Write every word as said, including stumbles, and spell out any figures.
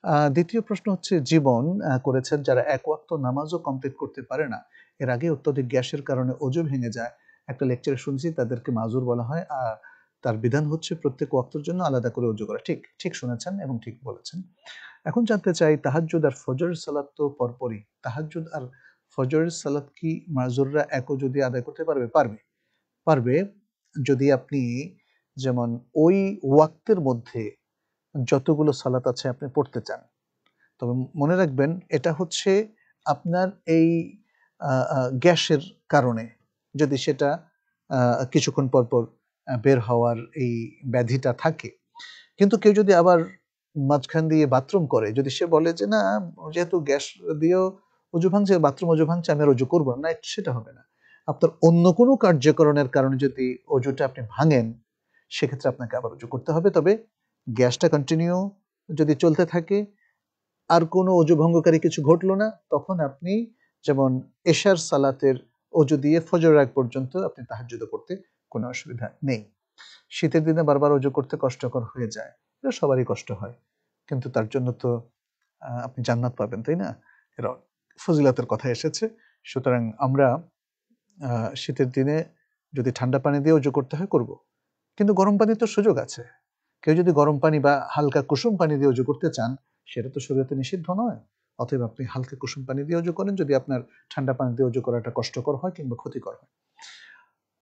আহ, দ্বিতীয় প্রশ্ন হচ্ছে জীবন আহ, করেছেন যারা এক ওয়াক্ত নামাজও কমপ্লিট করতে পারে না, এর আগে অত্যধিক গ্যাসের কারণে অজু ভেঙে যায়, একটা লেকচারে শুনছি তাদেরকে মাজুর বলা হয়। আর তার বিধান হচ্ছে প্রত্যেক ওয়াক্তের জন্য আলাদা করে অজু করা। ঠিক ঠিক শুনেছেন এবং ঠিক বলেছেন। এখন জানতে চাই তাহাজ্জুদ আর ফজরের সালাত তো পরপরই, তাহাজ্জুদ আর ফজরের সালাত কি মাজুররা একও যদি আদায় করতে পারবে? পারবে, পারবে যদি আপনি যেমন ওই ওয়াক্তের মধ্যে যতগুলো সালাত আছে আপনি পড়তে চান। তবে মনে রাখবেন এটা হচ্ছে আপনার এই আহ, আহ, গ্যাসের কারণে, যদি সেটা আহ, কিছুক্ষণ পর পর আহ, বের হওয়ার এই ব্যাধিটা থাকে। কিন্তু কেউ যদি আবার মাঝখান দিয়ে বাথরুম করে, যদি সে বলে যে না, যেহেতু গ্যাস দিয়েও অজু ভাঙছে, বাথরুম অজু ভাঙছে, আমি আর অজু করবো না, সেটা হবে না। আপনার অন্য কোনো কার্যকরণের কারণে যদি অজুটা আপনি ভাঙেন, সেক্ষেত্রে আপনাকে আবার অজু করতে হবে। তবে গ্যাসটা কন্টিনিউ যদি চলতে থাকে, আর কোনো অজু ভঙ্গকারী কিছু ঘটলো না, তখন আপনি যেমন এশার সালাতের অজু দিয়ে ফজর আগ পর্যন্ত আপনি তাহাজ্জুদ করতে কোনো অসুবিধা নেই। শীতের দিনে বারবার অজু করতে কষ্টকর হয়ে যায়, এটা সবারই কষ্ট হয়, কিন্তু তার জন্য তো আহ, আপনি জান্নাত পাবেন, তাই না? এর ফজিলতের কথা এসেছে। সুতরাং আমরা আহ, শীতের দিনে যদি ঠান্ডা পানি দিয়ে অজু করতে হয় করব, কিন্তু গরম পানির তো সুযোগ আছে। কেউ যদি গরম পানি বা হালকা কুসুম পানি দিয়ে অজু করতে চান, সেটা তো শরীয়তে নিষিদ্ধ নয়। অতএব আপনি হালকা কুসুম পানি দিয়ে অজু করেন, যদি আপনার ঠান্ডা পানি দিয়ে অজু করাটা কষ্টকর হয় কিংবা ক্ষতিকর হয়।